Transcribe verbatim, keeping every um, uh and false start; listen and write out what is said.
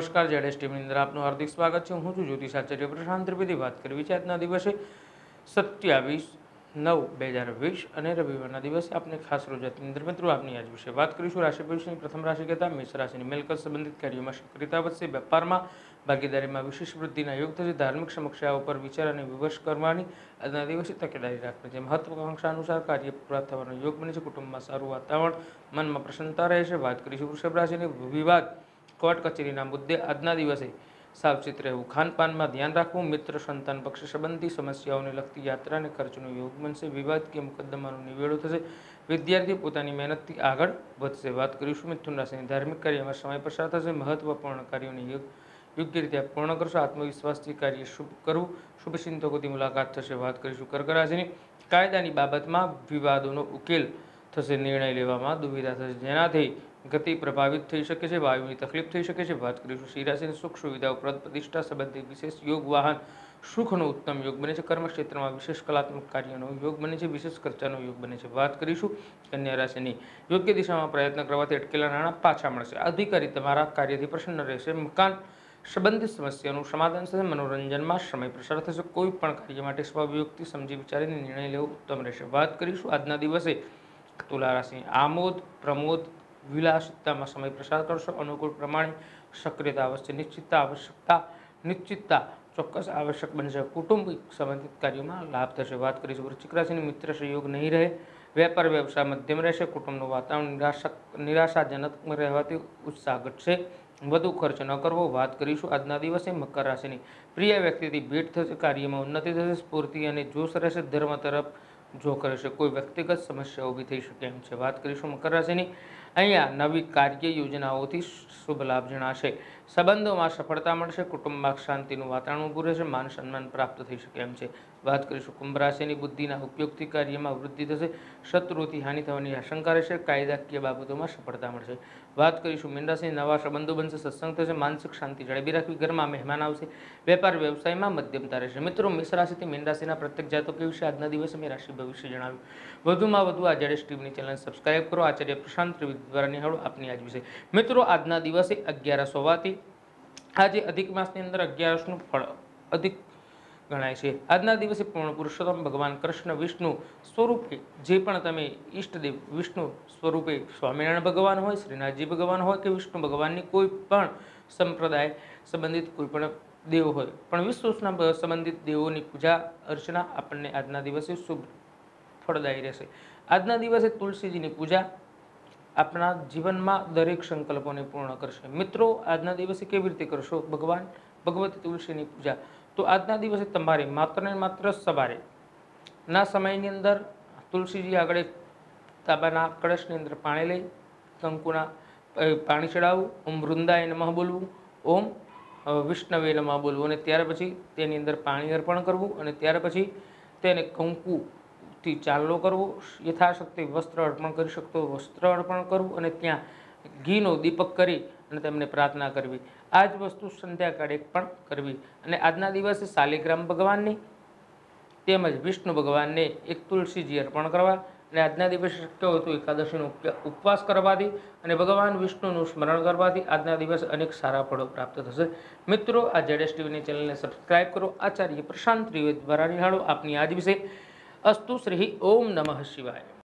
नमस्कार जेडेस टीवी ની અંદર આપનું હાર્દિક સ્વાગત છે। હું છું જ્યોતિષ આચાર્ય પ્રશાંત ત્રિવેદી। વાત કરવી છે આજના દિવસે સત્યાવીસ નવ બે હજાર વીસ અને રવિવારના દિવસે આપણે ખાસ રોજાની અંદર મિત્રો આપની આજ વિશે વાત કરીશું। રાશિ ભવિષ્યની પ્રથમ રાશિ કહેતા મેષ રાશિની મિલકત સંબંધિત કાર્યોમાં સક્રિયતા વધશે। વેપારમાં ભાગીદારીમાં વિશેષ વૃદ્ધિના યોગ થશે। ધાર્મિક સમસ્યાઓ પર વિચાર અને વિમર્શ કરવાની આજના દિવસે તકેદારી રાખવી છે। મહત્વાકાંક્ષા અનુસાર કાર્ય પૂરા થવાનો યોગ બને છે। કુટુંબમાં સારું વાતાવરણ, મનમાં પ્રસન્નતા રહેશે। વાત કરીશું વૃષભ રાશિની વિવાદ કોર્ટ કચેરીના મુદ્દે આજના દિવસે સાવચેત રહેવું, ખાનપાનમાં ધ્યાન રાખવું। મિત્ર સંતાન પક્ષ સંબંધી સમસ્યાઓને લગતી યાત્રા અને ખર્ચનો યોગ બનશે। વિવાદ કે મુકદ્દમાનો નિવેડો થશે। વિદ્યાર્થી પોતાની મહેનતથી આગળ વધશે। વાત કરીશું મિથુન રાશિની ધાર્મિક કાર્યમાં સમય પસાર થશે। મહત્વપૂર્ણ કાર્યોને યોગ યોગ્ય રીતે પૂર્ણ કરશો। આત્મવિશ્વાસથી કાર્ય શુભ કરવું, શુભ ચિંતકોથી મુલાકાત થશે। વાત કરીશું કર્ક રાશિની કાયદાની બાબતમાં વિવાદોનો ઉકેલ થશે। નિર્ણય લેવામાં દુવિધા થશે, જેનાથી ગતિ પ્રભાવિત થઈ શકે છે। વાયુની તકલીફ થઈ શકે છે। વાત કરીશું સિંહ રાશિની સુખ સુવિધાઓ, પદ પ્રતિષ્ઠા સંબંધી વિશેષ યોગ, વાહન સુખનો ઉત્તમ યોગ બને છે। કર્મ ક્ષેત્રમાં વિશેષ કલાત્મક કાર્યનો યોગ બને છે। વિશેષ ખર્ચાનો યોગ બને છે। વાત કરીશું કન્યા રાશિની યોગ્ય દિશામાં પ્રયત્ન કરવાથી અટકેલા નાણાં પાછા મળશે। અધિકારી તમારા કાર્યથી પ્રસન્ન રહેશે। મકાન સંબંધિત સમસ્યાનું સમાધાન થશે। મનોરંજનમાં સમય પસાર થશે। કોઈ પણ કાર્ય માટે સ્વવ્યુક્તિ સમજી વિચારીને નિર્ણય લેવો ઉત્તમ રહેશે। વાત કરીશું આજના દિવસે તુલા રાશિ આમોદ પ્રમોદ વિલાસિતામાં સમય પસાર કરશો। અનુકૂળ પ્રમાણે સક્રિયતા આવશ્યક, નિશ્ચિતતા આવશ્યકતા નિશ્ચિતતા ચોક્કસ આવશ્યક બનશે। કુટુંબિક સંબંધિત કાર્યોમાં લાભ થશે। વાત કરીશું વૃશ્ચિક રાશિની મિત્ર સહયોગ નહીં રહે। વેપાર વ્યવસાય મધ્યમ રહેશે। કુટુંબનું વાતાવરણ નિરાશા નિરાશાજનક રહેવાથી ઉત્સાહ ઘટશે। વધુ ખર્ચ ન કરવો। વાત કરીશું આજના દિવસે મકર રાશિની પ્રિય વ્યક્તિથી ભેટ થશે। કાર્યમાં ઉન્નતિ થશે। સ્ફૂર્તિ અને જોશ રહેશે। ધર્મ તરફ ઝોક રહેશે। કોઈ વ્યક્તિગત સમસ્યા ઊભી થઈ શકે એમ છે। વાત કરીશું મકર રાશિની અહીંયા નવી કાર્ય યોજનાઓથી શુભ લાભ જણાશે। સંબંધોમાં સફળતા મળશે। કુટુંબમાં શાંતિનું વાતાવરણ ઊભું રહેશે। માન સન્માન પ્રાપ્ત થઈ શકે એમ છે। વાત કરીશું કુંભ રાશિની બુદ્ધિના ઉપયોગથી કાર્યમાં વૃદ્ધિ થશે। શત્રુથી હાનિ થવાની આશંકા રહેશે। કાયદાકીય બાબતોમાં સફળતા મળશે। વાત કરીશું મીન રાશિની નવા સંબંધો બનશે। સત્સંગ થશે। માનસિક શાંતિ જાળવી રાખવી। ઘરમાં મહેમાન આવશે। વેપાર વ્યવસાયમાં મધ્યમતા રહેશે। મિત્રો મેષ રાશિથી મીન રાશિના પ્રત્યેક જાતકો વિશે આજના દિવસે મેં રાશિ ભવિષ્ય જણાવ્યું। વધુમાં વધુ આ જેડેસ ટીવીની ચેનલ સબસ્ક્રાઇબ કરો। આચાર્ય પ્રશાંત ત્રિવેદી દ્વારા નિહાળો આપની આજ વિશે। મિત્રો આજના દિવસે અગિયારસ હોવાથી આજે અધિક માસની અંદર અગિયારસનું ફળ અધિક ગણાય છે। આજના દિવસે પૂર્ણ પુરુષોત્તમ ભગવાન કૃષ્ણ વિષ્ણુ સ્વરૂપે જે પણ તમે ઈષ્ટદેવ વિષ્ણુ સ્વરૂપે સ્વામિનારાયણ ભગવાન હોય, શ્રીનાથજી ભગવાન હોય કે વિષ્ણુ ભગવાનની કોઈ પણ સંપ્રદાય સંબંધિત કોઈ પણ દેવ હોય, પણ વિશ્વના સંબંધિત દેવોની પૂજા અર્ચના આપણને આજના દિવસે શુભ ફળદાયી રહેશે। આજના દિવસે તુલસીજીની પૂજા આપણા જીવનમાં દરેક સંકલ્પોને પૂર્ણ કરશે। મિત્રો આજના દિવસે કેવી રીતે કરશો ભગવાન ભગવતી તુલસીની પૂજા? તો આજના દિવસે તમારે માત્ર ને માત્ર સવારે ના સમયની અંદર તુલસીજી આગળ એક તાંબાના કળશની અંદર પાણી લઈ કંકુના પાણી ચડાવવું, ઓમ વૃંદાય નમઃ બોલવું, ઓમ વિષ્ણવે નમઃ બોલવું અને ત્યાર પછી તેની અંદર પાણી અર્પણ કરવું અને ત્યાર પછી તેને કંકુથી ચાંદલો કરવો। યથાશક્તિ વસ્ત્ર અર્પણ કરી શકતો વસ્ત્ર અર્પણ કરવું અને ત્યાં ઘીનો દીપક કરી અને તેમને પ્રાર્થના કરવી। આ જ વસ્તુ સંધ્યાકાળે પણ કરવી અને આજના દિવસે શાલિગ્રામ ભગવાનની તેમજ વિષ્ણુ ભગવાનને એક તુલસીજી અર્પણ કરવા અને આજના દિવસે શક્ય હોય તો એકાદશીનો ઉપવાસ કરવાથી અને ભગવાન વિષ્ણુનું સ્મરણ કરવાથી આજના દિવસે અનેક સારા ફળો પ્રાપ્ત થશે। મિત્રો આ જેડેસ ટીવીની ચેનલને સબસ્ક્રાઇબ કરો। આચાર્ય પ્રશાંત ત્રિવેદી દ્વારા નિહાળો આપની આજ વિશે। અસ્તુ શ્રી ઓમ નમઃ શિવાય।